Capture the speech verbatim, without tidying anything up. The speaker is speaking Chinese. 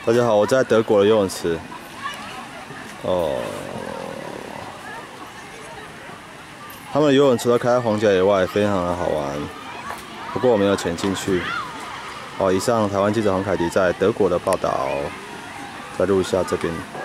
大家好，我在德国的游泳池。哦，他们的游泳池都开在荒郊野外，非常的好玩。不过我没有潜进去。好，以上台湾记者黄凯迪在德国的报道，再录一下这边。